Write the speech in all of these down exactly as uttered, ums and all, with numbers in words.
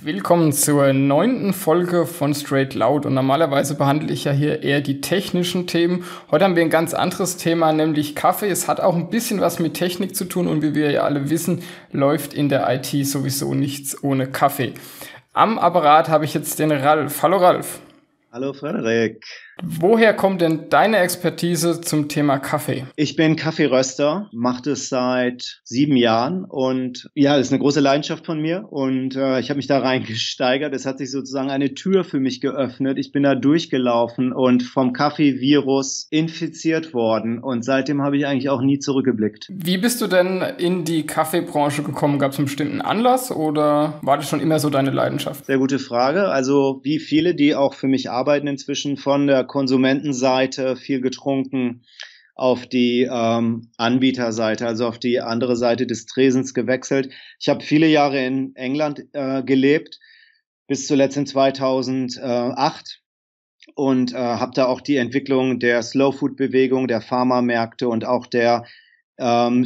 Willkommen zur neunten Folge von Straight Loud. Und normalerweise behandle ich ja hier eher die technischen Themen. Heute haben wir ein ganz anderes Thema, nämlich Kaffee. Es hat auch ein bisschen was mit Technik zu tun und wie wir ja alle wissen, läuft in der I T sowieso nichts ohne Kaffee. Am Apparat habe ich jetzt den Ralf. Hallo Ralf. Hallo Frederik. Woher kommt denn deine Expertise zum Thema Kaffee? Ich bin Kaffeeröster, mache das seit sieben Jahren und ja, das ist eine große Leidenschaft von mir und äh, ich habe mich da reingesteigert. Es hat sich sozusagen eine Tür für mich geöffnet. Ich bin da durchgelaufen und vom Kaffeevirus infiziert worden und seitdem habe ich eigentlich auch nie zurückgeblickt. Wie bist du denn in die Kaffeebranche gekommen? Gab es einen bestimmten Anlass oder war das schon immer so deine Leidenschaft? Sehr gute Frage. Also wie viele, die auch für mich arbeiten inzwischen, von der Konsumentenseite viel getrunken auf die ähm, Anbieterseite, also auf die andere Seite des Tresens gewechselt. Ich habe viele Jahre in England äh, gelebt, bis zuletzt in zweitausendacht und äh, habe da auch die Entwicklung der Slow-Food-Bewegung, der Pharmamärkte und auch der ähm,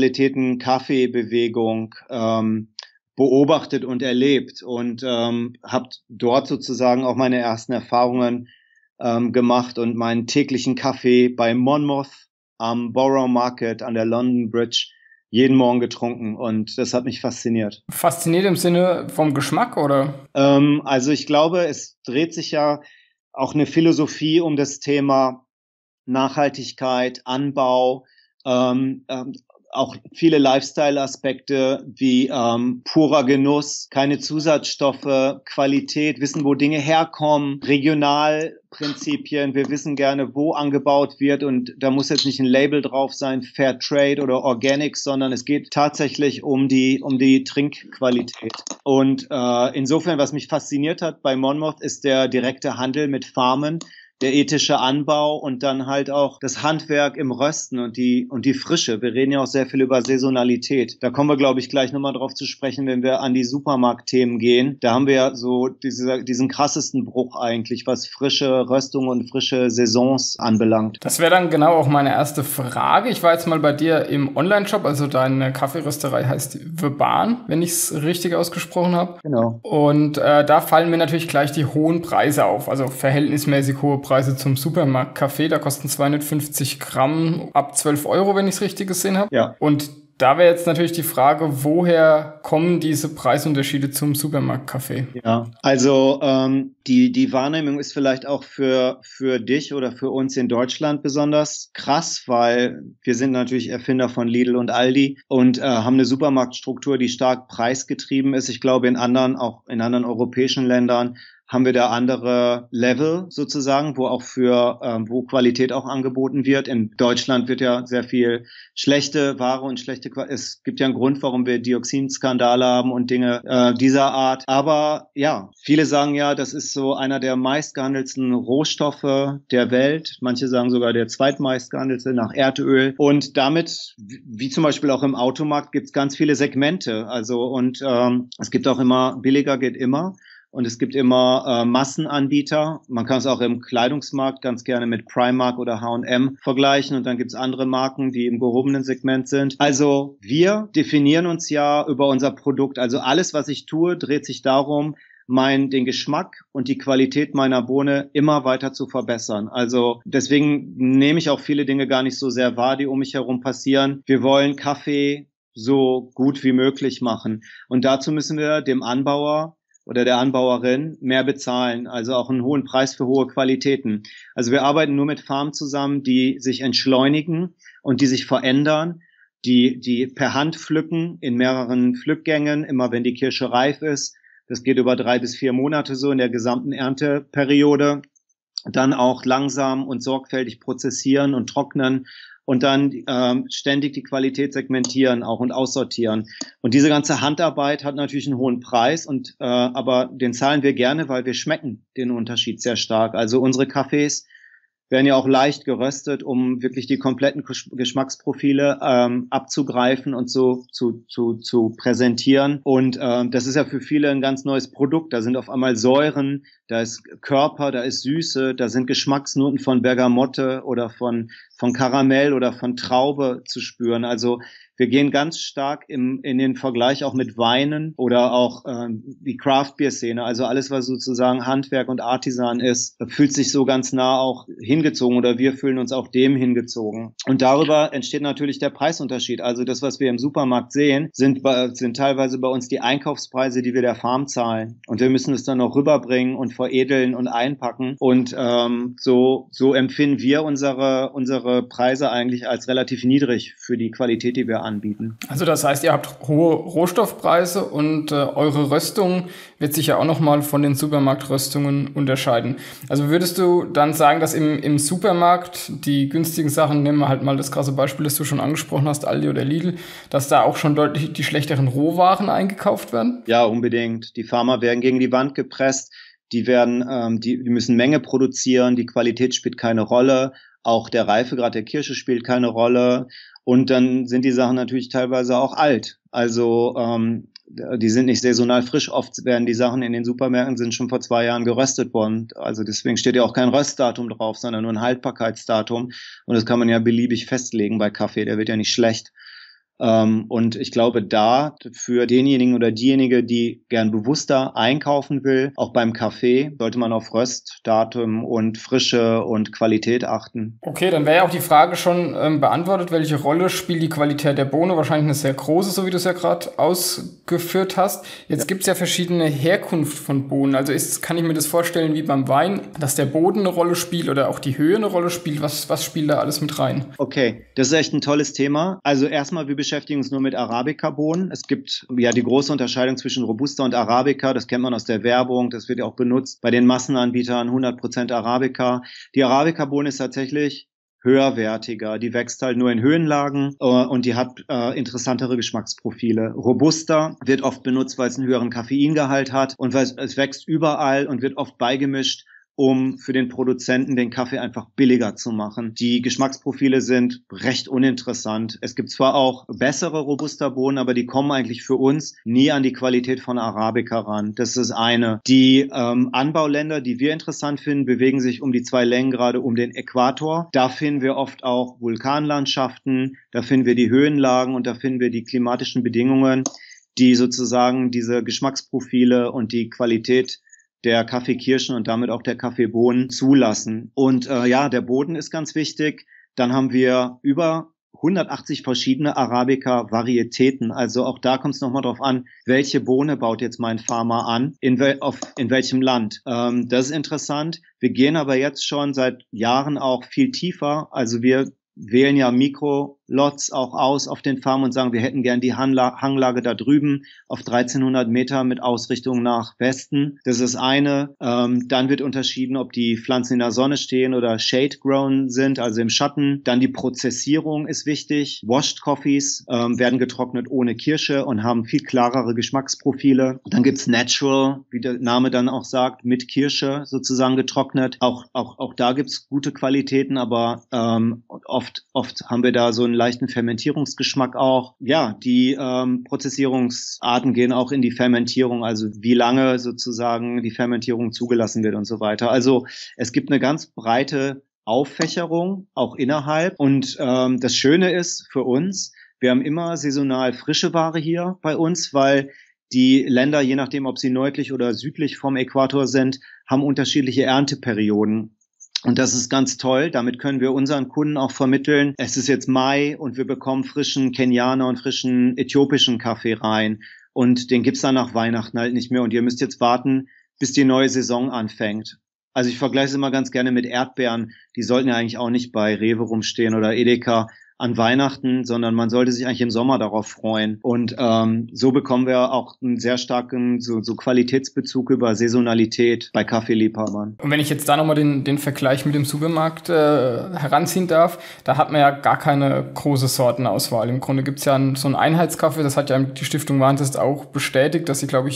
Spezialitäten-Kaffee-Bewegung ähm, beobachtet und erlebt und ähm, habe dort sozusagen auch meine ersten Erfahrungen ähm, gemacht und meinen täglichen Kaffee bei Monmouth am Borough Market an der London Bridge jeden Morgen getrunken und das hat mich fasziniert. Fasziniert im Sinne vom Geschmack, oder? Ähm, also ich glaube, es dreht sich ja auch eine Philosophie um das Thema Nachhaltigkeit, Anbau, ähm, ähm, auch viele Lifestyle-Aspekte wie ähm, purer Genuss, keine Zusatzstoffe, Qualität, wissen, wo Dinge herkommen, Regionalprinzipien. Wir wissen gerne, wo angebaut wird und da muss jetzt nicht ein Label drauf sein, Fair Trade oder Organic, sondern es geht tatsächlich um die um die Trinkqualität. Und äh, insofern, was mich fasziniert hat bei Monmouth, ist der direkte Handel mit Farmen, der ethische Anbau und dann halt auch das Handwerk im Rösten und die und die Frische. Wir reden ja auch sehr viel über Saisonalität. Da kommen wir, glaube ich, gleich nochmal drauf zu sprechen, wenn wir an die Supermarktthemen gehen. Da haben wir ja so diese, diesen krassesten Bruch eigentlich, was frische Röstung und frische Saisons anbelangt. Das wäre dann genau auch meine erste Frage. Ich war jetzt mal bei dir im Online-Shop, also deine Kaffeerösterei heißt Veban, wenn ich es richtig ausgesprochen habe. Genau. Und äh, da fallen mir natürlich gleich die hohen Preise auf, also verhältnismäßig hohe Preise. Preise zum Supermarkt-Kaffee, da kosten zweihundertfünfzig Gramm ab zwölf Euro, wenn ich es richtig gesehen habe. Ja. Und da wäre jetzt natürlich die Frage, woher kommen diese Preisunterschiede zum Supermarkt-Kaffee? Ja, also ähm, die die Wahrnehmung ist vielleicht auch für für dich oder für uns in Deutschland besonders krass, weil wir sind natürlich Erfinder von Lidl und Aldi und äh, haben eine Supermarktstruktur, die stark preisgetrieben ist. Ich glaube, in anderen, auch in anderen europäischen Ländern haben wir da andere Level sozusagen, wo auch für, ähm, wo Qualität auch angeboten wird. In Deutschland wird ja sehr viel schlechte Ware und schlechte Qualität. Es gibt ja einen Grund, warum wir Dioxinskandale haben und Dinge äh, dieser Art. Aber ja, viele sagen ja, das ist so einer der meistgehandelten Rohstoffe der Welt. Manche sagen sogar der zweitmeistgehandelte nach Erdöl. Und damit, wie zum Beispiel auch im Automarkt, gibt es ganz viele Segmente. Also und ähm, es gibt auch immer, billiger geht immer. Und es gibt immer äh, Massenanbieter. Man kann es auch im Kleidungsmarkt ganz gerne mit Primark oder H und M vergleichen. Und dann gibt es andere Marken, die im gehobenen Segment sind. Also wir definieren uns ja über unser Produkt. Also alles, was ich tue, dreht sich darum, mein, den Geschmack und die Qualität meiner Bohne immer weiter zu verbessern. Also deswegen nehme ich auch viele Dinge gar nicht so sehr wahr, die um mich herum passieren. Wir wollen Kaffee so gut wie möglich machen. Und dazu müssen wir dem Anbauer oder der Anbauerin mehr bezahlen, also auch einen hohen Preis für hohe Qualitäten. Also wir arbeiten nur mit Farmen zusammen, die sich entschleunigen und die sich verändern, die die per Hand pflücken in mehreren Pflückgängen, immer wenn die Kirsche reif ist. Das geht über drei bis vier Monate so in der gesamten Ernteperiode. Dann auch langsam und sorgfältig prozessieren und trocknen und dann ähm, ständig die Qualität segmentieren auch und aussortieren. Und diese ganze Handarbeit hat natürlich einen hohen Preis, und äh, aber den zahlen wir gerne, weil wir schmecken den Unterschied sehr stark. Also unsere Kaffees werden ja auch leicht geröstet, um wirklich die kompletten Geschmacksprofile ähm, abzugreifen und so zu, zu, zu präsentieren. Und ähm, das ist ja für viele ein ganz neues Produkt. Da sind auf einmal Säuren, da ist Körper, da ist Süße, da sind Geschmacksnoten von Bergamotte oder von, von Karamell oder von Traube zu spüren. Also wir gehen ganz stark im, in den Vergleich auch mit Weinen oder auch ähm, die Craft-Beer-Szene. Also alles, was sozusagen Handwerk und Artisan ist, fühlt sich so ganz nah auch hingezogen oder wir fühlen uns auch dem hingezogen. Und darüber entsteht natürlich der Preisunterschied. Also das, was wir im Supermarkt sehen, sind, sind teilweise bei uns die Einkaufspreise, die wir der Farm zahlen. Und wir müssen es dann noch rüberbringen und veredeln und einpacken. Und ähm, so, so empfinden wir unsere, unsere Preise eigentlich als relativ niedrig für die Qualität, die wir anbieten. Also das heißt, ihr habt hohe Rohstoffpreise und äh, eure Röstung wird sich ja auch nochmal von den Supermarktröstungen unterscheiden. Also würdest du dann sagen, dass im, im Supermarkt die günstigen Sachen, nehmen wir halt mal das krasse Beispiel, das du schon angesprochen hast, Aldi oder Lidl, dass da auch schon deutlich die schlechteren Rohwaren eingekauft werden? Ja, unbedingt. Die Farmer werden gegen die Wand gepresst, die werden, ähm, die, die müssen Menge produzieren, die Qualität spielt keine Rolle, auch der Reifegrad der Kirsche spielt keine Rolle. Und dann sind die Sachen natürlich teilweise auch alt. Also ähm, die sind nicht saisonal frisch. Oft werden die Sachen in den Supermärkten sind schon vor zwei Jahren geröstet worden. Also deswegen steht ja auch kein Röstdatum drauf, sondern nur ein Haltbarkeitsdatum. Und das kann man ja beliebig festlegen bei Kaffee. Der wird ja nicht schlecht. Ähm, und ich glaube, da für denjenigen oder diejenige, die gern bewusster einkaufen will, auch beim Kaffee, sollte man auf Röstdatum und Frische und Qualität achten. Okay, dann wäre ja auch die Frage schon ähm, beantwortet, welche Rolle spielt die Qualität der Bohne? Wahrscheinlich eine sehr große, so wie du es ja gerade ausgeführt hast. Jetzt gibt es ja verschiedene Herkunft von Bohnen. Also ist, kann ich mir das vorstellen wie beim Wein, dass der Boden eine Rolle spielt oder auch die Höhe eine Rolle spielt? Was, was spielt da alles mit rein? Okay, das ist echt ein tolles Thema. Also erstmal, wir beschäftigen uns nur mit Arabica-Bohnen. Es gibt ja die große Unterscheidung zwischen Robusta und Arabica. Das kennt man aus der Werbung. Das wird ja auch benutzt bei den Massenanbietern, hundert Prozent Arabica. Die Arabica-Bohne ist tatsächlich höherwertiger. Die wächst halt nur in Höhenlagen äh, und die hat äh, interessantere Geschmacksprofile. Robusta wird oft benutzt, weil es einen höheren Koffeingehalt hat und weil es, es wächst überall und wird oft beigemischt, um für den Produzenten den Kaffee einfach billiger zu machen. Die Geschmacksprofile sind recht uninteressant. Es gibt zwar auch bessere Robusta-Bohnen, aber die kommen eigentlich für uns nie an die Qualität von Arabica ran. Das ist eine. Die ähm, Anbauländer, die wir interessant finden, bewegen sich um die zwei Längengrade um den Äquator. Da finden wir oft auch Vulkanlandschaften, da finden wir die Höhenlagen und da finden wir die klimatischen Bedingungen, die sozusagen diese Geschmacksprofile und die Qualität der Kaffeekirschen und damit auch der Kaffeebohnen zulassen. Und äh, ja, der Boden ist ganz wichtig. Dann haben wir über hundertachtzig verschiedene Arabica-Varietäten. Also auch da kommt es nochmal drauf an, welche Bohne baut jetzt mein Farmer an, in, wel auf, in welchem Land. Ähm, das ist interessant. Wir gehen aber jetzt schon seit Jahren auch viel tiefer. Also wir wählen ja Mikrolots auch aus auf den Farmen und sagen, wir hätten gern die Hangla- Hanglage da drüben auf dreizehnhundert Meter mit Ausrichtung nach Westen. Das ist eine. Ähm, dann wird unterschieden, ob die Pflanzen in der Sonne stehen oder shade-grown sind, also im Schatten. Dann die Prozessierung ist wichtig. Washed Coffees ähm, werden getrocknet ohne Kirsche und haben viel klarere Geschmacksprofile. Dann gibt's Natural, wie der Name dann auch sagt, mit Kirsche sozusagen getrocknet. Auch, auch, auch da gibt's gute Qualitäten, aber ähm, Oft, oft haben wir da so einen leichten Fermentierungsgeschmack auch. Ja, die ähm, Prozessierungsarten gehen auch in die Fermentierung, also wie lange sozusagen die Fermentierung zugelassen wird und so weiter. Also es gibt eine ganz breite Auffächerung, auch innerhalb. Und ähm, das Schöne ist für uns, wir haben immer saisonal frische Ware hier bei uns, weil die Länder, je nachdem, ob sie nördlich oder südlich vom Äquator sind, haben unterschiedliche Ernteperioden. Und das ist ganz toll. Damit können wir unseren Kunden auch vermitteln. Es ist jetzt Mai und wir bekommen frischen Kenianer und frischen äthiopischen Kaffee rein. Und den gibt's dann nach Weihnachten halt nicht mehr. Und ihr müsst jetzt warten, bis die neue Saison anfängt. Also ich vergleiche es immer ganz gerne mit Erdbeeren. Die sollten ja eigentlich auch nicht bei Rewe rumstehen oder Edeka an Weihnachten, sondern man sollte sich eigentlich im Sommer darauf freuen. Und ähm, so bekommen wir auch einen sehr starken so, so Qualitätsbezug über Saisonalität bei Kaffeeliebhabern. Und wenn ich jetzt da nochmal den, den Vergleich mit dem Supermarkt äh, heranziehen darf, da hat man ja gar keine große Sortenauswahl. Im Grunde gibt's ja einen, so einen Einheitskaffee, das hat ja die Stiftung Warentest auch bestätigt, dass sie, glaube ich,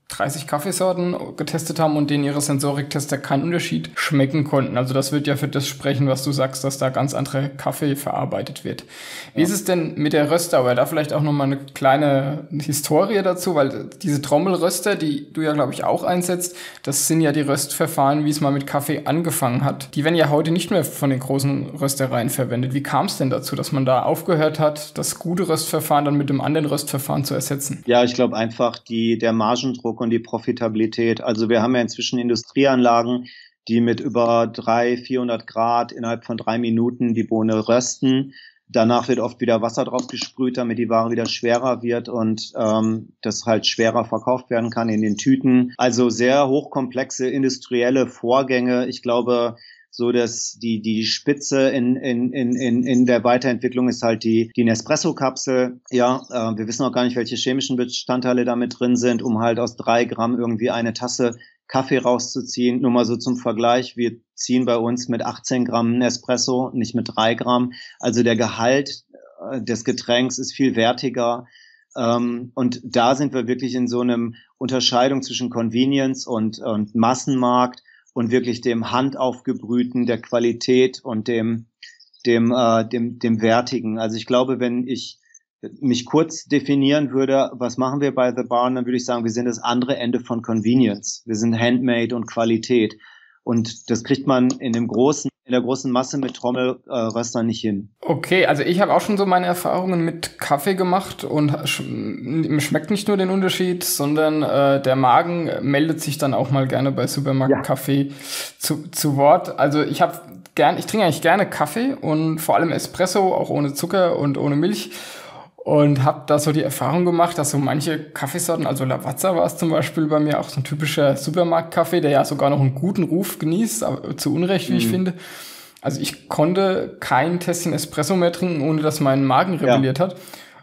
dreißig Kaffeesorten getestet haben und denen ihre Sensoriktester keinen Unterschied schmecken konnten. Also das wird ja für das sprechen, was du sagst, dass da ganz andere Kaffee verarbeitet wird. Wie ja. ist es denn mit der Röstdauer? Da vielleicht auch nochmal eine kleine Historie dazu, weil diese Trommelröster, die du ja, glaube ich, auch einsetzt, das sind ja die Röstverfahren, wie es mal mit Kaffee angefangen hat. Die werden ja heute nicht mehr von den großen Röstereien verwendet. Wie kam es denn dazu, dass man da aufgehört hat, das gute Röstverfahren dann mit dem anderen Röstverfahren zu ersetzen? Ja, ich glaube einfach die, der Margendruck und die Profitabilität. Also wir haben ja inzwischen Industrieanlagen, die mit über dreihundert, vierhundert Grad innerhalb von drei Minuten die Bohne rösten. Danach wird oft wieder Wasser drauf gesprüht, damit die Ware wieder schwerer wird und ähm, das halt schwerer verkauft werden kann in den Tüten. Also sehr hochkomplexe industrielle Vorgänge. Ich glaube, so dass die die Spitze in in in in der Weiterentwicklung ist halt die die Nespresso-Kapsel. Ja, äh, wir wissen auch gar nicht, welche chemischen Bestandteile damit drin sind, um halt aus drei Gramm irgendwie eine Tasse Kaffee rauszuziehen. Nur mal so zum Vergleich: Wir ziehen bei uns mit achtzehn Gramm Nespresso, nicht mit drei Gramm. Also der Gehalt äh, des Getränks ist viel wertiger. Ähm, und da sind wir wirklich in so einem Unterscheidung zwischen Convenience und und Massenmarkt und wirklich dem handaufgebrühten, der Qualität und dem, dem, äh, dem, dem Wertigen. Also ich glaube, wenn ich mich kurz definieren würde, was machen wir bei The Barn, dann würde ich sagen, wir sind das andere Ende von Convenience. Wir sind Handmade und Qualität. Und das kriegt man in dem großen, in der großen Masse mit Trommelröstern nicht hin. Okay, also ich habe auch schon so meine Erfahrungen mit Kaffee gemacht und sch- schmeckt nicht nur den Unterschied, sondern äh, der Magen meldet sich dann auch mal gerne bei Supermarktkaffee ja. zu, zu Wort. Also ich habe gern, ich trinke eigentlich gerne Kaffee und vor allem Espresso, auch ohne Zucker und ohne Milch. Und habe da so die Erfahrung gemacht, dass so manche Kaffeesorten, also Lavazza war es zum Beispiel bei mir auch so ein typischer Supermarktkaffee, der ja sogar noch einen guten Ruf genießt, aber zu Unrecht, wie mhm. ich finde. Also ich konnte kein Tässchen Espresso mehr trinken, ohne dass mein Magen rebelliert ja. hat.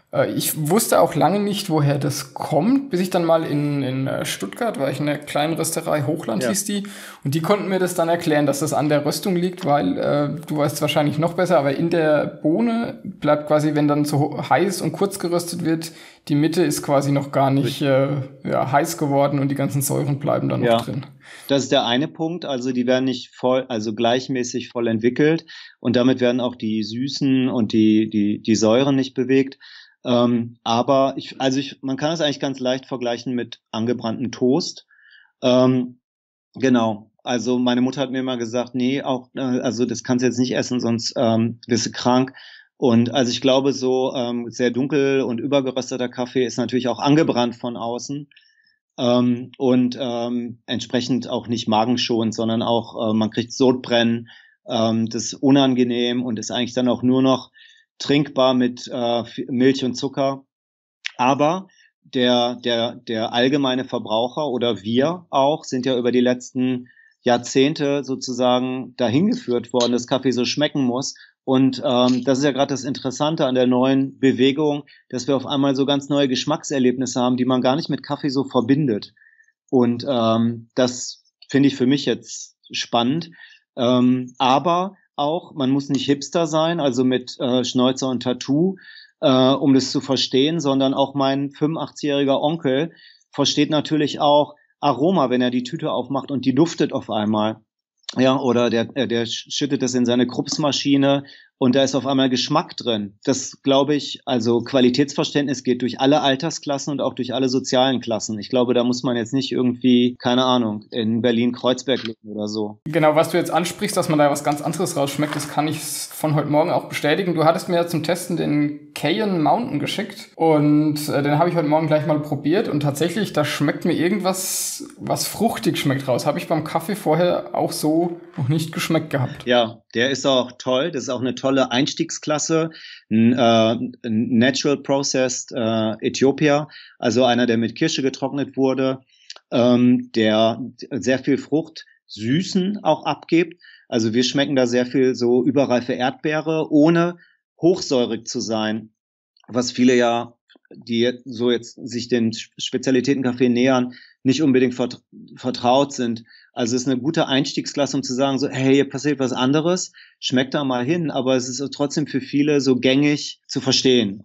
Ich wusste auch lange nicht, woher das kommt, bis ich dann mal in, in Stuttgart war, ich in einer kleinen Rösterei, Hochland ja. hieß die, und die konnten mir das dann erklären, dass das an der Röstung liegt, weil, äh, du weißt es wahrscheinlich noch besser, aber in der Bohne bleibt quasi, wenn dann so heiß und kurz geröstet wird, die Mitte ist quasi noch gar nicht äh, ja, heiß geworden und die ganzen Säuren bleiben dann ja. noch drin. Das ist der eine Punkt, also die werden nicht voll, also gleichmäßig voll entwickelt und damit werden auch die Süßen und die, die, die Säuren nicht bewegt. Ähm, aber ich, also ich, man kann es eigentlich ganz leicht vergleichen mit angebrannten Toast. Ähm, genau. Also meine Mutter hat mir immer gesagt, nee, auch, äh, also das kannst du jetzt nicht essen, sonst ähm, wirst du krank. Und also ich glaube, so ähm, sehr dunkel und übergerösteter Kaffee ist natürlich auch angebrannt von außen ähm, und ähm, entsprechend auch nicht magenschonend, sondern auch äh, man kriegt Sodbrennen. Ähm, das ist unangenehm und ist eigentlich dann auch nur noch trinkbar mit äh, Milch und Zucker. Aber der, der, der allgemeine Verbraucher oder wir auch sind ja über die letzten Jahrzehnte sozusagen dahin geführt worden, dass Kaffee so schmecken muss. Und ähm, das ist ja gerade das Interessante an der neuen Bewegung, dass wir auf einmal so ganz neue Geschmackserlebnisse haben, die man gar nicht mit Kaffee so verbindet. Und ähm, das finde ich für mich jetzt spannend. Ähm, aber auch, man muss nicht Hipster sein, also mit äh, Schnäuzer und Tattoo, äh, um das zu verstehen, sondern auch mein fünfundachtzigjähriger Onkel versteht natürlich auch Aroma, wenn er die Tüte aufmacht und die duftet auf einmal. Ja, oder der, der schüttet das in seine Krupsmaschine und da ist auf einmal Geschmack drin. Das glaube ich, also Qualitätsverständnis geht durch alle Altersklassen und auch durch alle sozialen Klassen. Ich glaube, da muss man jetzt nicht irgendwie, keine Ahnung, in Berlin-Kreuzberg leben oder so. Genau, was du jetzt ansprichst, dass man da was ganz anderes rausschmeckt, das kann ich von heute Morgen auch bestätigen. Du hattest mir ja zum Testen den Cayenne Mountain geschickt und äh, den habe ich heute Morgen gleich mal probiert und tatsächlich, da schmeckt mir irgendwas, was fruchtig schmeckt raus. Habe ich beim Kaffee vorher auch so noch nicht geschmeckt gehabt. Ja, der ist auch toll. Das ist auch eine tolle Einstiegsklasse. N- äh, Natural Processed äh, Ethiopia, also einer, der mit Kirsche getrocknet wurde, ähm, der sehr viel Frucht, Süßen auch abgibt. Also wir schmecken da sehr viel so überreife Erdbeere, ohne hochsäurig zu sein, was viele ja, die so jetzt sich den Spezialitätenkaffee nähern, nicht unbedingt vert- vertraut sind. Also es ist eine gute Einstiegsklasse, um zu sagen, so, hey, hier passiert was anderes, schmeckt da mal hin, aber es ist trotzdem für viele so gängig zu verstehen auch.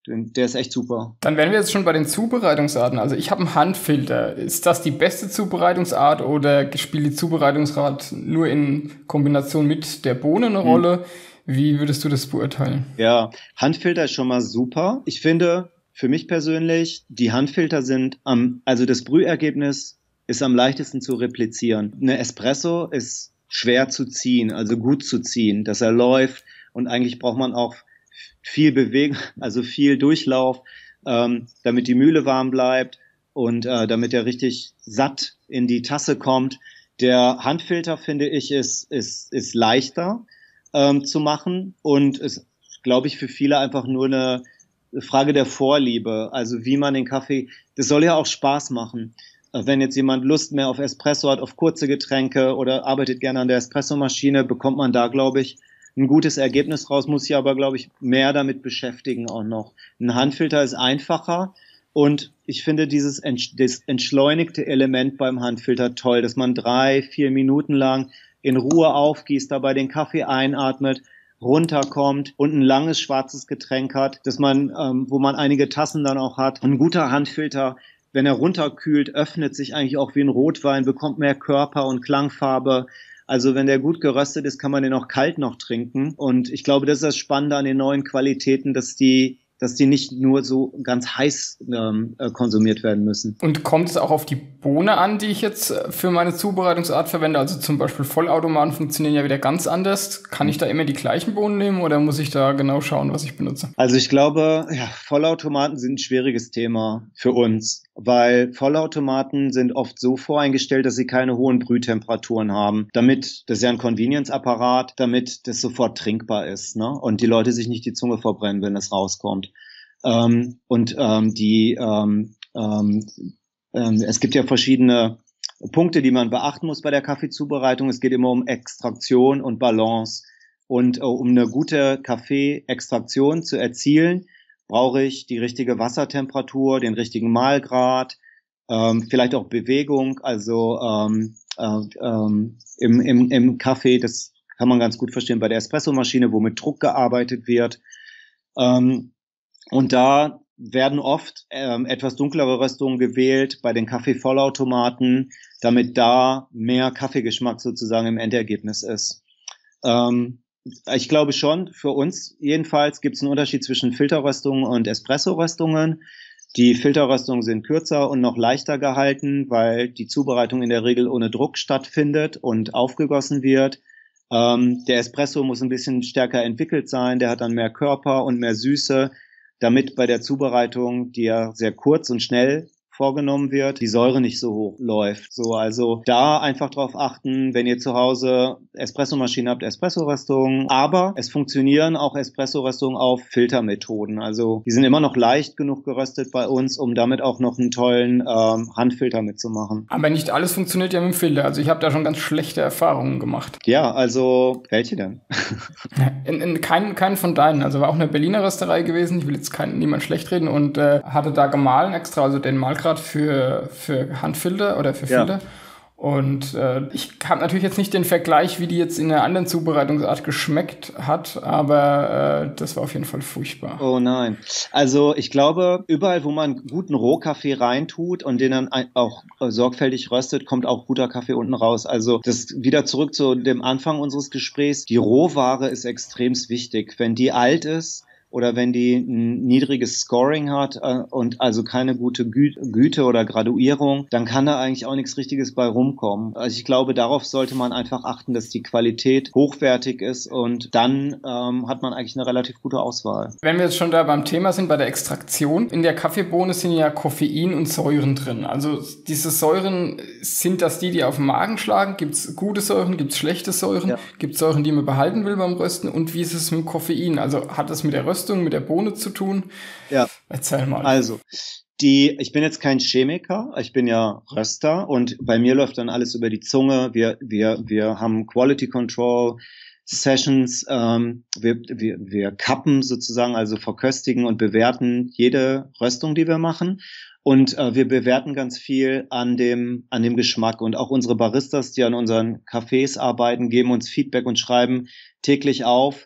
Der ist echt super. Dann wären wir jetzt schon bei den Zubereitungsarten. Also ich habe einen Handfilter. Ist das die beste Zubereitungsart oder spielt die Zubereitungsart nur in Kombination mit der Bohne eine Rolle? Hm. Wie würdest du das beurteilen? Ja, Handfilter ist schon mal super. Ich finde, für mich persönlich, die Handfilter sind am, also das Brühergebnis ist am leichtesten zu replizieren. Eine Espresso ist schwer zu ziehen, also gut zu ziehen, dass er läuft, und eigentlich braucht man auch viel Bewegung, also viel Durchlauf, ähm, damit die Mühle warm bleibt und äh, damit er richtig satt in die Tasse kommt. Der Handfilter, finde ich, ist, ist, ist leichter ähm, zu machen und ist, glaube ich, für viele einfach nur eine Frage der Vorliebe. Also wie man den Kaffee, das soll ja auch Spaß machen. Wenn jetzt jemand Lust mehr auf Espresso hat, auf kurze Getränke oder arbeitet gerne an der Espressomaschine, bekommt man da, glaube ich, ein gutes Ergebnis raus, muss sich aber, glaube ich, mehr damit beschäftigen auch noch. Ein Handfilter ist einfacher und ich finde dieses das entschleunigte Element beim Handfilter toll, dass man drei, vier Minuten lang in Ruhe aufgießt, dabei den Kaffee einatmet, runterkommt und ein langes schwarzes Getränk hat, dass man, ähm, wo man einige Tassen dann auch hat. Ein guter Handfilter, wenn er runterkühlt, öffnet sich eigentlich auch wie ein Rotwein, bekommt mehr Körper und Klangfarbe. Also wenn der gut geröstet ist, kann man den auch kalt noch trinken. Und ich glaube, das ist das Spannende an den neuen Qualitäten, dass die, dass die nicht nur so ganz heiß ähm, konsumiert werden müssen. Und kommt es auch auf die Bohne an, die ich jetzt für meine Zubereitungsart verwende? Also zum Beispiel Vollautomaten funktionieren ja wieder ganz anders. Kann ich da immer die gleichen Bohnen nehmen oder muss ich da genau schauen, was ich benutze? Also ich glaube, ja, Vollautomaten sind ein schwieriges Thema für uns, weil Vollautomaten sind oft so voreingestellt, dass sie keine hohen Brühtemperaturen haben, damit, das ist ja ein Convenience-Apparat, damit das sofort trinkbar ist, ne? Und die Leute sich nicht die Zunge verbrennen, wenn das rauskommt. Ähm, und ähm, die ähm, ähm, ähm, es gibt ja verschiedene Punkte, die man beachten muss bei der Kaffeezubereitung. Es geht immer um Extraktion und Balance. Und äh, um eine gute Kaffeeextraktion zu erzielen, brauche ich die richtige Wassertemperatur, den richtigen Mahlgrad, ähm, vielleicht auch Bewegung. Also ähm, äh, ähm, im, im, im Kaffee, das kann man ganz gut verstehen bei der Espressomaschine, wo mit Druck gearbeitet wird. Ähm, und da werden oft ähm, etwas dunklere Röstungen gewählt bei den Kaffeevollautomaten, damit da mehr Kaffeegeschmack sozusagen im Endergebnis ist. Ähm, ich glaube schon, für uns jedenfalls gibt es einen Unterschied zwischen Filterröstungen und Espresso-Röstungen. Die Filterröstungen sind kürzer und noch leichter gehalten, weil die Zubereitung in der Regel ohne Druck stattfindet und aufgegossen wird. Ähm, der Espresso muss ein bisschen stärker entwickelt sein, der hat dann mehr Körper und mehr Süße, damit bei der Zubereitung, die ja sehr kurz und schnell vorgenommen wird, die Säure nicht so hoch läuft. So, also da einfach drauf achten, wenn ihr zu Hause Espressomaschine habt, Espresso-Röstungen. Aber es funktionieren auch Espresso-Röstungen auf Filtermethoden. Also die sind immer noch leicht genug geröstet bei uns, um damit auch noch einen tollen ähm, Handfilter mitzumachen. Aber nicht alles funktioniert ja mit dem Filter. Also ich habe da schon ganz schlechte Erfahrungen gemacht. Ja, also welche denn? in, in keinen, keinen von deinen. Also war auch eine Berliner Rösterei gewesen. Ich will jetzt kein, niemand schlecht reden und äh, hatte da gemahlen extra, also den Mahlgrad für, für Handfilter oder für Filter. Ja. Und äh, ich habe natürlich jetzt nicht den Vergleich, wie die jetzt in einer anderen Zubereitungsart geschmeckt hat, aber äh, das war auf jeden Fall furchtbar. Oh nein. Also ich glaube, überall, wo man guten Rohkaffee reintut und den dann auch äh, sorgfältig röstet, kommt auch guter Kaffee unten raus. Also das wieder zurück zu dem Anfang unseres Gesprächs. Die Rohware ist extrem wichtig. Wenn die alt ist, oder wenn die ein niedriges Scoring hat äh, und also keine gute Gü- Güte oder Graduierung, dann kann da eigentlich auch nichts Richtiges bei rumkommen. Also ich glaube, darauf sollte man einfach achten, dass die Qualität hochwertig ist und dann ähm, hat man eigentlich eine relativ gute Auswahl. Wenn wir jetzt schon da beim Thema sind, bei der Extraktion, in der Kaffeebohne sind ja Koffein und Säuren drin. Also diese Säuren, sind das die, die auf den Magen schlagen? Gibt es gute Säuren, gibt es schlechte Säuren? Ja. Gibt es Säuren, die man behalten will beim Rösten? Und wie ist es mit dem Koffein? Also hat das mit der Röstung mit der Bohne zu tun? Ja. Erzähl mal. Also, die, ich bin jetzt kein Chemiker, ich bin ja Röster und bei mir läuft dann alles über die Zunge. Wir, wir, wir haben Quality Control Sessions, ähm, wir, wir, wir kappen sozusagen, also verköstigen und bewerten jede Röstung, die wir machen. Und äh, wir bewerten ganz viel an dem, an dem Geschmack. Und auch unsere Baristas, die an unseren Cafés arbeiten, geben uns Feedback und schreiben täglich auf,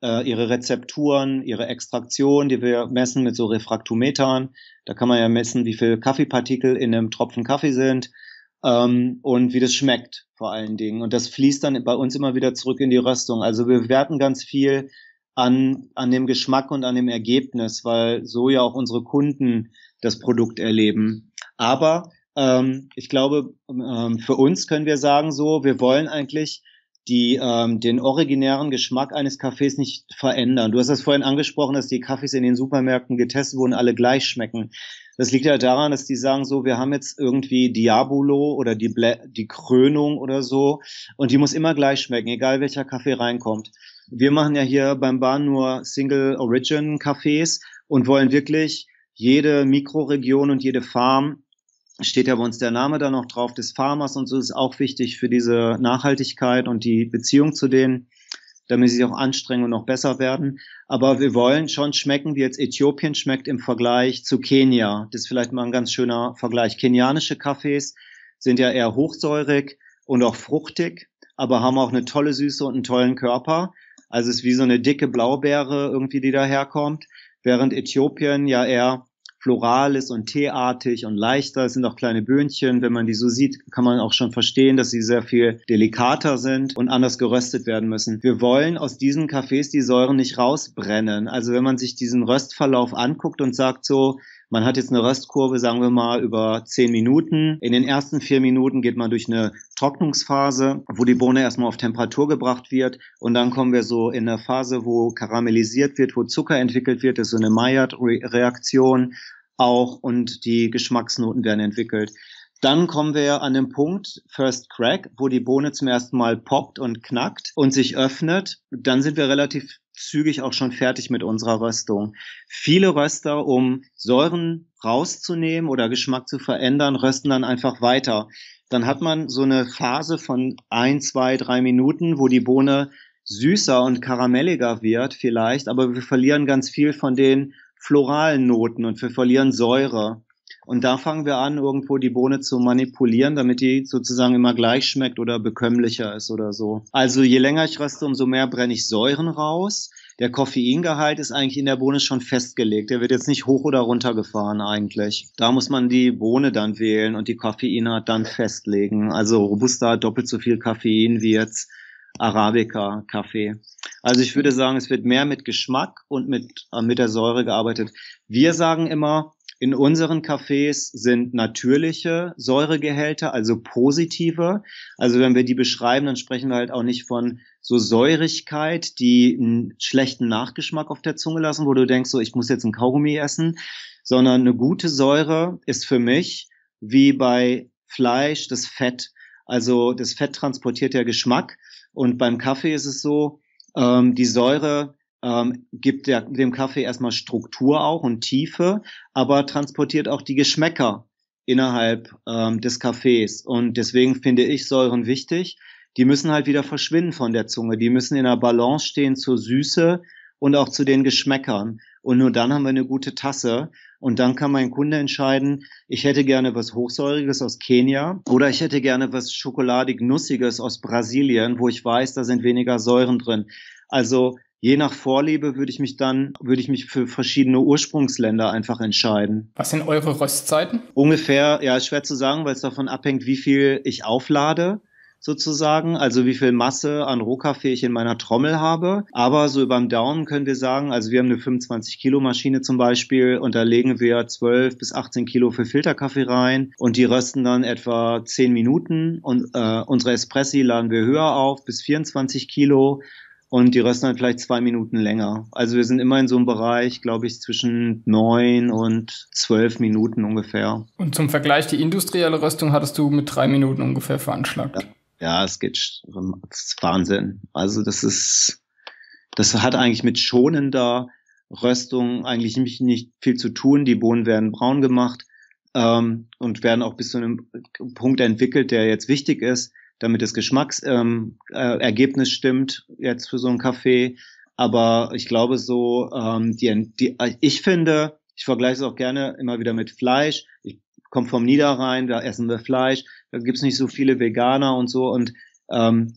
äh, ihre Rezepturen, ihre Extraktion, die wir messen mit so Refraktometern. Da kann man ja messen, wie viel Kaffeepartikel in einem Tropfen Kaffee sind. Ähm, und wie das schmeckt vor allen Dingen. Und das fließt dann bei uns immer wieder zurück in die Röstung. Also wir bewerten ganz viel an, an dem Geschmack und an dem Ergebnis, weil so ja auch unsere Kunden das Produkt erleben. Aber ähm, ich glaube, ähm, für uns können wir sagen so, wir wollen eigentlich die ähm, den originären Geschmack eines Kaffees nicht verändern. Du hast das vorhin angesprochen, dass die Kaffees in den Supermärkten getestet wurden, alle gleich schmecken. Das liegt ja daran, dass die sagen so, wir haben jetzt irgendwie Diabolo oder die, Blä die Krönung oder so und die muss immer gleich schmecken, egal welcher Kaffee reinkommt. Wir machen ja hier beim Bahn nur Single Origin Kaffees und wollen wirklich jede Mikroregion und jede Farm, steht ja bei uns der Name da noch drauf, des Farmers und so, ist auch wichtig für diese Nachhaltigkeit und die Beziehung zu denen, damit sie sich auch anstrengen und noch besser werden. Aber wir wollen schon schmecken, wie jetzt Äthiopien schmeckt im Vergleich zu Kenia. Das ist vielleicht mal ein ganz schöner Vergleich. Kenianische Kaffees sind ja eher hochsäurig und auch fruchtig, aber haben auch eine tolle Süße und einen tollen Körper. Also es ist wie so eine dicke Blaubeere irgendwie, die daherkommt, während Äthiopien ja eher floral ist und teeartig und leichter. Es sind auch kleine Böhnchen. Wenn man die so sieht, kann man auch schon verstehen, dass sie sehr viel delikater sind und anders geröstet werden müssen. Wir wollen aus diesen Kaffees die Säuren nicht rausbrennen. Also wenn man sich diesen Röstverlauf anguckt und sagt so, man hat jetzt eine Röstkurve, sagen wir mal, über zehn Minuten. In den ersten vier Minuten geht man durch eine Trocknungsphase, wo die Bohne erstmal auf Temperatur gebracht wird. Und dann kommen wir so in eine Phase, wo karamellisiert wird, wo Zucker entwickelt wird. Das ist so eine Maillard-Reaktion auch und die Geschmacksnoten werden entwickelt. Dann kommen wir an den Punkt, First Crack, wo die Bohne zum ersten Mal poppt und knackt und sich öffnet. Dann sind wir relativ zügig auch schon fertig mit unserer Röstung. Viele Röster, um Säuren rauszunehmen oder Geschmack zu verändern, rösten dann einfach weiter. Dann hat man so eine Phase von ein, zwei, drei Minuten, wo die Bohne süßer und karamelliger wird vielleicht, aber wir verlieren ganz viel von den floralen Noten und wir verlieren Säure. Und da fangen wir an, irgendwo die Bohne zu manipulieren, damit die sozusagen immer gleich schmeckt oder bekömmlicher ist oder so. Also je länger ich röste, umso mehr brenne ich Säuren raus. Der Koffeingehalt ist eigentlich in der Bohne schon festgelegt. Der wird jetzt nicht hoch oder runter gefahren eigentlich. Da muss man die Bohne dann wählen und die Koffeinart dann festlegen. Also Robusta hat doppelt so viel Koffein wie jetzt Arabica-Kaffee. Also ich würde sagen, es wird mehr mit Geschmack und mit, äh, mit der Säure gearbeitet. Wir sagen immer, in unseren Kaffees sind natürliche Säuregehälter, also positive. Also wenn wir die beschreiben, dann sprechen wir halt auch nicht von so Säurigkeit, die einen schlechten Nachgeschmack auf der Zunge lassen, wo du denkst, so ich muss jetzt ein Kaugummi essen, sondern eine gute Säure ist für mich wie bei Fleisch das Fett. Also das Fett transportiert ja Geschmack und beim Kaffee ist es so, ähm, die Säure Ähm, gibt der, dem Kaffee erstmal Struktur auch und Tiefe, aber transportiert auch die Geschmäcker innerhalb ähm, des Kaffees. Und deswegen finde ich Säuren wichtig. Die müssen halt wieder verschwinden von der Zunge. Die müssen in einer Balance stehen zur Süße und auch zu den Geschmäckern. Und nur dann haben wir eine gute Tasse. Und dann kann mein Kunde entscheiden, ich hätte gerne was Hochsäuriges aus Kenia oder ich hätte gerne was schokoladig-nussiges aus Brasilien, wo ich weiß, da sind weniger Säuren drin. Also je nach Vorliebe würde ich mich dann, würde ich mich für verschiedene Ursprungsländer einfach entscheiden. Was sind eure Röstzeiten? Ungefähr, ja, ist schwer zu sagen, weil es davon abhängt, wie viel ich auflade, sozusagen. Also wie viel Masse an Rohkaffee ich in meiner Trommel habe. Aber so über den Daumen können wir sagen, also wir haben eine fünfundzwanzig Kilo Maschine zum Beispiel und da legen wir zwölf bis achtzehn Kilo für Filterkaffee rein und die rösten dann etwa zehn Minuten und äh, unsere Espressi laden wir höher auf, bis vierundzwanzig Kilo. Und die rösten dann vielleicht zwei Minuten länger. Also wir sind immer in so einem Bereich, glaube ich, zwischen neun und zwölf Minuten ungefähr. Und zum Vergleich, die industrielle Röstung hattest du mit drei Minuten ungefähr veranschlagt. Ja, ja es geht, das ist Wahnsinn. Also das ist, das hat eigentlich mit schonender Röstung eigentlich nicht, nicht viel zu tun. Die Bohnen werden braun gemacht ähm, und werden auch bis zu einem Punkt entwickelt, der jetzt wichtig ist, damit das Geschmacksergebnis ähm, äh, stimmt jetzt für so einen Kaffee. Aber ich glaube so, ähm, die, die, ich finde, ich vergleiche es auch gerne immer wieder mit Fleisch. Ich komme vom Niederrhein, da essen wir Fleisch. Da gibt's nicht so viele Veganer und so. Und ähm,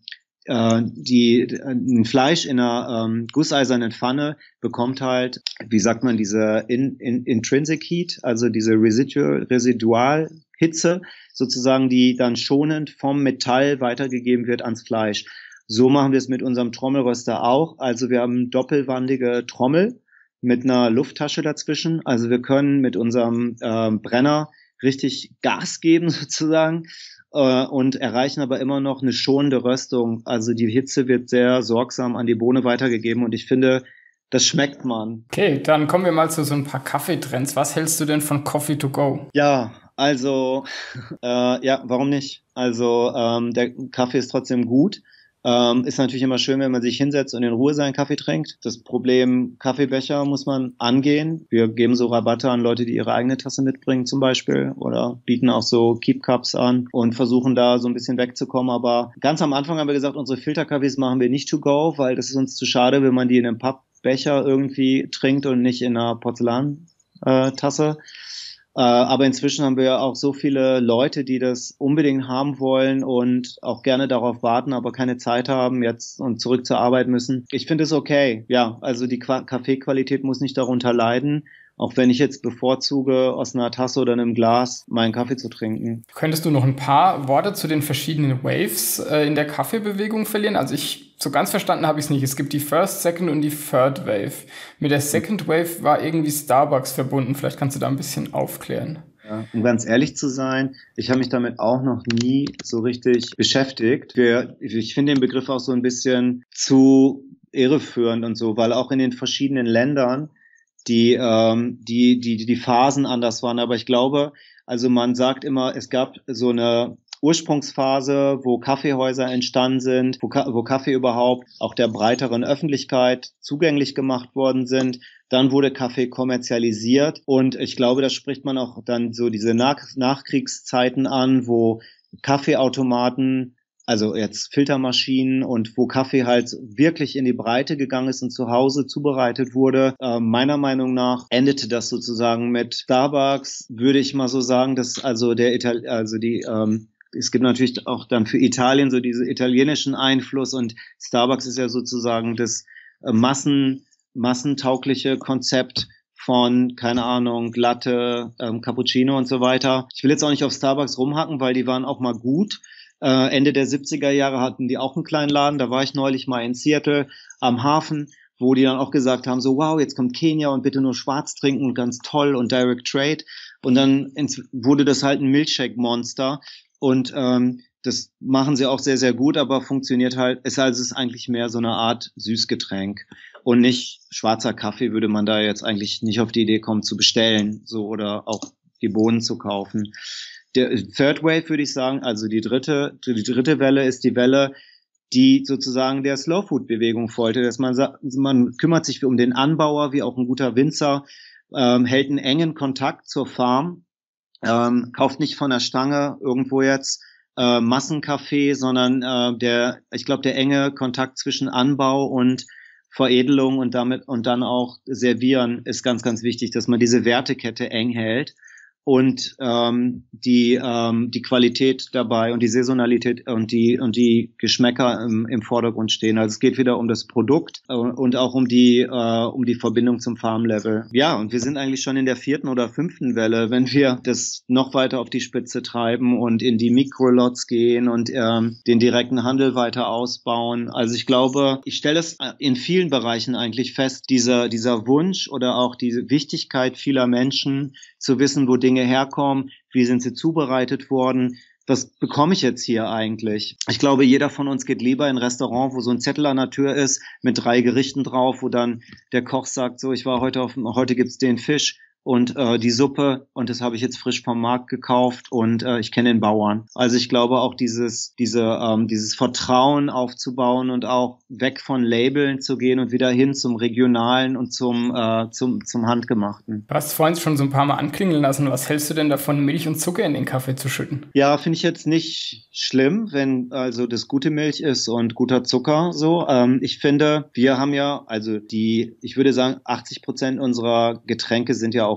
äh, die ein Fleisch in einer ähm, gusseisernen Pfanne bekommt halt, wie sagt man, diese in, in, Intrinsic Heat, also diese Residual, Residualhitze sozusagen, die dann schonend vom Metall weitergegeben wird ans Fleisch. So machen wir es mit unserem Trommelröster auch. Also wir haben doppelwandige Trommel mit einer Lufttasche dazwischen. Also wir können mit unserem äh, Brenner richtig Gas geben sozusagen äh, und erreichen aber immer noch eine schonende Röstung. Also die Hitze wird sehr sorgsam an die Bohne weitergegeben und ich finde, das schmeckt man. Okay, dann kommen wir mal zu so ein paar Kaffeetrends. Was hältst du denn von Coffee to go? Ja, also äh, ja, warum nicht? Also ähm, der Kaffee ist trotzdem gut. Ähm, ist natürlich immer schön, wenn man sich hinsetzt und in Ruhe seinen Kaffee trinkt. Das Problem Kaffeebecher muss man angehen. Wir geben so Rabatte an Leute, die ihre eigene Tasse mitbringen zum Beispiel oder bieten auch so Keep Cups an und versuchen da so ein bisschen wegzukommen. Aber ganz am Anfang haben wir gesagt, unsere Filterkaffees machen wir nicht to go, weil das ist uns zu schade, wenn man die in einem Pappbecher irgendwie trinkt und nicht in einer Porzellantasse. Äh, aber inzwischen haben wir ja auch so viele Leute, die das unbedingt haben wollen und auch gerne darauf warten, aber keine Zeit haben jetzt und zurück zur Arbeit müssen. Ich finde es okay. Ja, also die Qua- Kaffeequalität muss nicht darunter leiden, auch wenn ich jetzt bevorzuge, aus einer Tasse oder einem Glas meinen Kaffee zu trinken. Könntest du noch ein paar Worte zu den verschiedenen Waves äh, in der Kaffeebewegung verlieren? Also ich, so ganz verstanden habe ich es nicht. Es gibt die First, Second und die Third Wave. Mit der Second Wave war irgendwie Starbucks verbunden. Vielleicht kannst du da ein bisschen aufklären. Ja, um ganz ehrlich zu sein, ich habe mich damit auch noch nie so richtig beschäftigt. Wir, ich finde den Begriff auch so ein bisschen zu irreführend und so, weil auch in den verschiedenen Ländern die, ähm, die, die, die Phasen anders waren. Aber ich glaube, also man sagt immer, es gab so eine Ursprungsphase, wo Kaffeehäuser entstanden sind, wo, wo Kaffee überhaupt auch der breiteren Öffentlichkeit zugänglich gemacht worden sind. Dann wurde Kaffee kommerzialisiert und ich glaube, da spricht man auch dann so diese Nach- Nachkriegszeiten an, wo Kaffeeautomaten, also jetzt Filtermaschinen und wo Kaffee halt wirklich in die Breite gegangen ist und zu Hause zubereitet wurde. Äh, meiner Meinung nach endete das sozusagen mit Starbucks, würde ich mal so sagen, dass also der Ital- also die ähm, es gibt natürlich auch dann für Italien so diese italienischen Einfluss und Starbucks ist ja sozusagen das äh, Massen massentaugliche Konzept von, keine Ahnung, Latte, ähm, Cappuccino und so weiter. Ich will jetzt auch nicht auf Starbucks rumhacken, weil die waren auch mal gut. Äh, Ende der siebziger Jahre hatten die auch einen kleinen Laden. Da war ich neulich mal in Seattle am Hafen, wo die dann auch gesagt haben, so wow, jetzt kommt Kenia und bitte nur schwarz trinken und ganz toll und Direct Trade. Und dann ins, wurde das halt ein Milkshake-Monster. Und ähm, das machen sie auch sehr, sehr gut, aber funktioniert halt, ist also es ist eigentlich mehr so eine Art Süßgetränk. Und nicht schwarzer Kaffee würde man da jetzt eigentlich nicht auf die Idee kommen zu bestellen, so oder auch die Bohnen zu kaufen. Der Third Wave würde ich sagen, also die dritte, die dritte Welle ist die Welle, die sozusagen der Slow Food Bewegung folgte, dass man sagt, man kümmert sich um den Anbauer, wie auch ein guter Winzer, ähm, hält einen engen Kontakt zur Farm, ähm, kauft nicht von der Stange irgendwo jetzt äh, Massenkaffee, sondern äh, der, ich glaube, der enge Kontakt zwischen Anbau und Veredelung und damit und dann auch Servieren ist ganz, ganz wichtig, dass man diese Wertekette eng hält und ähm, die ähm, die Qualität dabei und die Saisonalität und die und die Geschmäcker im, im Vordergrund stehen. Also es geht wieder um das Produkt äh, und auch um die äh, um die Verbindung zum Farmlevel. Ja, und wir sind eigentlich schon in der vierten oder fünften Welle, wenn wir das noch weiter auf die Spitze treiben und in die Mikrolots gehen und ähm, den direkten Handel weiter ausbauen. Also ich glaube, ich stelle es in vielen Bereichen eigentlich fest, dieser dieser Wunsch oder auch diese Wichtigkeit vieler Menschen zu wissen, wo Dinge herkommen, wie sind sie zubereitet worden, was bekomme ich jetzt hier eigentlich? Ich glaube, jeder von uns geht lieber in ein Restaurant, wo so ein Zettel an der Tür ist, mit drei Gerichten drauf, wo dann der Koch sagt, so, ich war heute auf, heute gibt's den Fisch und äh, die Suppe und das habe ich jetzt frisch vom Markt gekauft und äh, ich kenne den Bauern. Also ich glaube auch dieses diese ähm, dieses Vertrauen aufzubauen und auch weg von Labeln zu gehen und wieder hin zum Regionalen und zum äh, zum zum Handgemachten. Du hast vorhin schon so ein paar Mal anklingen lassen. Was hältst du denn davon, Milch und Zucker in den Kaffee zu schütten? Ja, finde ich jetzt nicht schlimm, wenn also das gute Milch ist und guter Zucker so. Ähm, ich finde, wir haben ja, also die, ich würde sagen, achtzig Prozent unserer Getränke sind ja auch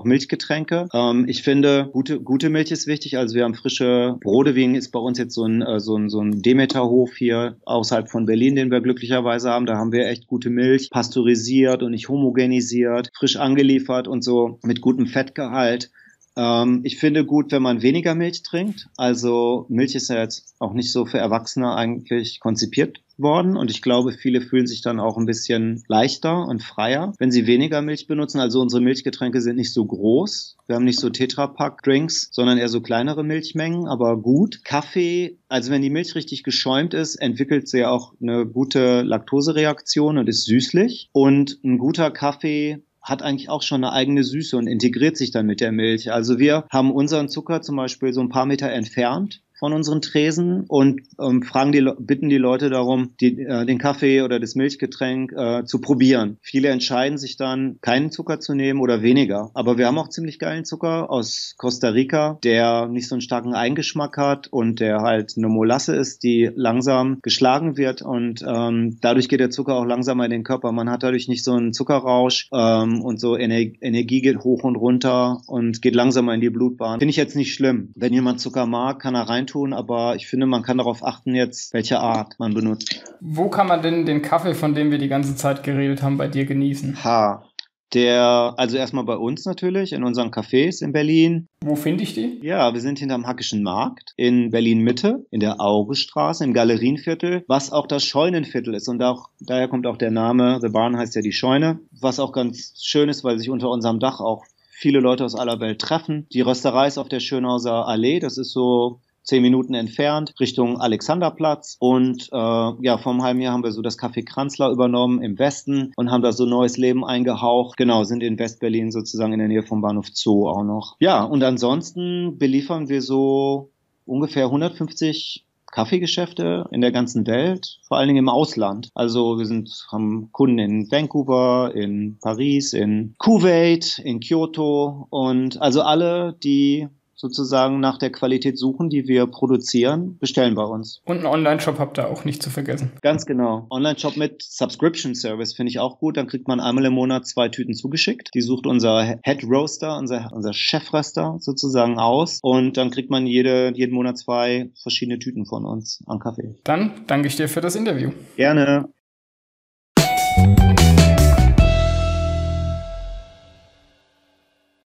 auch Milchgetränke. Ähm, ich finde, gute, gute Milch ist wichtig. Also wir haben frische Brodewing ist bei uns jetzt so ein, äh, so ein, so ein Demeterhof hier außerhalb von Berlin, den wir glücklicherweise haben. Da haben wir echt gute Milch, pasteurisiert und nicht homogenisiert, frisch angeliefert und so mit gutem Fettgehalt. Ähm, ich finde gut, wenn man weniger Milch trinkt. Also Milch ist ja jetzt auch nicht so für Erwachsene eigentlich konzipiert worden und ich glaube, viele fühlen sich dann auch ein bisschen leichter und freier, wenn sie weniger Milch benutzen. Also unsere Milchgetränke sind nicht so groß. Wir haben nicht so Tetrapack-Drinks, sondern eher so kleinere Milchmengen, aber gut. Kaffee, also wenn die Milch richtig geschäumt ist, entwickelt sie ja auch eine gute Laktosereaktion und ist süßlich. Und ein guter Kaffee hat eigentlich auch schon eine eigene Süße und integriert sich dann mit der Milch. Also wir haben unseren Zucker zum Beispiel so ein paar Meter entfernt von unseren Tresen und ähm, fragen die, bitten die Leute darum, die, äh, den Kaffee oder das Milchgetränk äh, zu probieren. Viele entscheiden sich dann, keinen Zucker zu nehmen oder weniger. Aber wir haben auch ziemlich geilen Zucker aus Costa Rica, der nicht so einen starken Eigengeschmack hat und der halt eine Molasse ist, die langsam geschlagen wird und ähm, dadurch geht der Zucker auch langsamer in den Körper. Man hat dadurch nicht so einen Zuckerrausch ähm, und so Ener- Energie geht hoch und runter und geht langsamer in die Blutbahn. Finde ich jetzt nicht schlimm. Wenn jemand Zucker mag, kann er rein tun, aber ich finde, man kann darauf achten jetzt, welche Art man benutzt. Wo kann man denn den Kaffee, von dem wir die ganze Zeit geredet haben, bei dir genießen? Ha. Der, also erstmal bei uns natürlich, in unseren Cafés in Berlin. Wo finde ich die? Ja, wir sind hinterm Hackischen Markt in Berlin-Mitte, in der Augestraße, im Galerienviertel, was auch das Scheunenviertel ist. Und auch, daher kommt auch der Name, The Barn heißt ja die Scheune, was auch ganz schön ist, weil sich unter unserem Dach auch viele Leute aus aller Welt treffen. Die Rösterei ist auf der Schönhauser Allee, das ist so zehn Minuten entfernt, Richtung Alexanderplatz. Und äh, ja, vor einem halben Jahr haben wir so das Café Kranzler übernommen im Westen und haben da so neues Leben eingehaucht. Genau, sind in Westberlin sozusagen in der Nähe vom Bahnhof Zoo auch noch. Ja, und ansonsten beliefern wir so ungefähr hundertfünfzig Kaffeegeschäfte in der ganzen Welt, vor allen Dingen im Ausland. Also wir sind, haben Kunden in Vancouver, in Paris, in Kuwait, in Kyoto und also alle, die sozusagen nach der Qualität suchen, die wir produzieren, bestellen bei uns. Und einen Online-Shop habt ihr auch nicht zu vergessen. Ganz genau. Online-Shop mit Subscription-Service finde ich auch gut. Dann kriegt man einmal im Monat zwei Tüten zugeschickt. Die sucht unser Head Roaster, unser, unser Chefröster sozusagen aus. Und dann kriegt man jede, jeden Monat zwei verschiedene Tüten von uns an Kaffee. Dann danke ich dir für das Interview. Gerne.